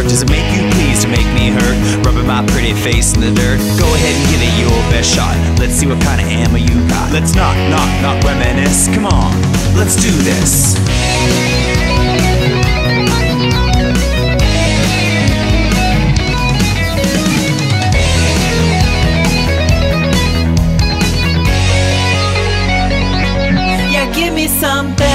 heart? Does it make you pleased to make me hurt? Rubbing my pretty face in the dirt. Go ahead and give it your best shot. Let's see what kind of ammo you got. Let's not reminisce. Come on, let's do this. Yeah, give me something